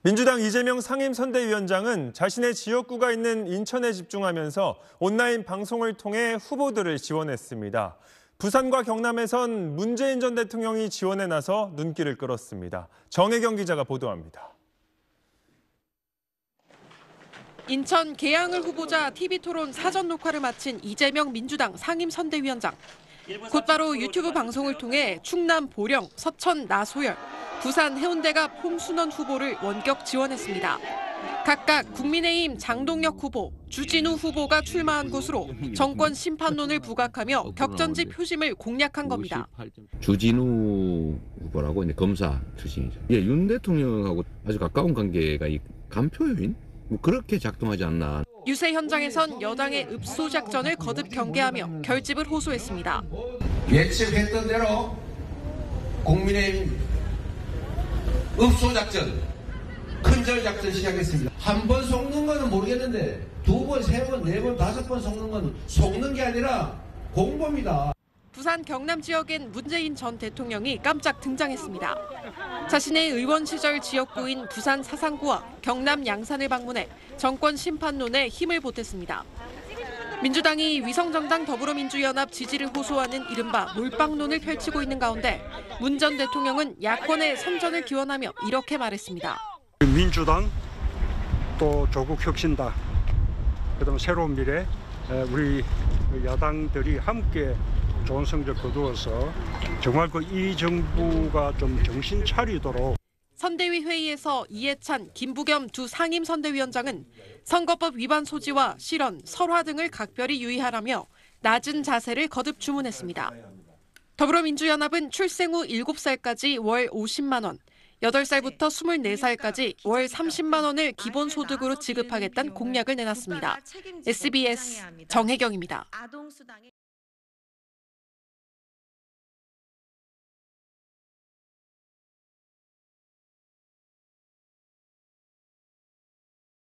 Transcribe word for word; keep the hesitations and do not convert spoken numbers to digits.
민주당 이재명 상임선대위원장은 자신의 지역구가 있는 인천에 집중하면서 온라인 방송을 통해 후보들을 지원했습니다. 부산과 경남에선 문재인 전 대통령이 지원에 나서 눈길을 끌었습니다. 정혜경 기자가 보도합니다. 인천 계양을 후보자 티비토론 사전 녹화를 마친 이재명 민주당 상임선대위원장. 곧바로 유튜브 방송을 통해 충남 보령, 서천 나소열, 부산 해운대갑 홍순원 후보를 원격 지원했습니다. 각각 국민의힘 장동혁 후보, 주진우 후보가 출마한 곳으로 정권 심판론을 부각하며 격전지 표심을 공략한 겁니다. 주진우 후보라고 이제 검사 출신이죠. 예, 윤 대통령하고 아주 가까운 관계가 이 간표 요인? 뭐 그렇게 작동하지 않나. 유세 현장에선 여당의 읍소 작전을 거듭 경계하며 결집을 호소했습니다. 예측했던 대로 국민의힘 읍소 작전, 큰절 작전 시작했습니다. 한 번 속는 거는 모르겠는데 두 번, 세 번, 네 번, 다섯 번 속는 건 속는 게 아니라 공보입니다. 부산 경남 지역엔 문재인 전 대통령이 깜짝 등장했습니다. 자신의 의원 시절 지역구인 부산 사상구와 경남 양산을 방문해 정권 심판론에 힘을 보탰습니다. 민주당이 위성정당 더불어민주연합 지지를 호소하는 이른바 몰빵론을 펼치고 있는 가운데 문 전 대통령은 야권의 선전을 기원하며 이렇게 말했습니다. 민주당, 또 조국혁신당, 그다음 새로운 미래, 우리 야당들이 함께 좋은 성적 거두어서 정말 그 이 정부가 좀 정신 차리도록. 선대위 회의에서 이해찬, 김부겸 두 상임선대위원장은 선거법 위반 소지와 실언, 설화 등을 각별히 유의하라며 낮은 자세를 거듭 주문했습니다. 더불어민주연합은 출생 후 일곱 살까지 월 오십만 원, 여덟 살부터 스물네 살까지 월 삼십만 원을 기본소득으로 지급하겠다는 공약을 내놨습니다. 에스비에스 정혜경입니다.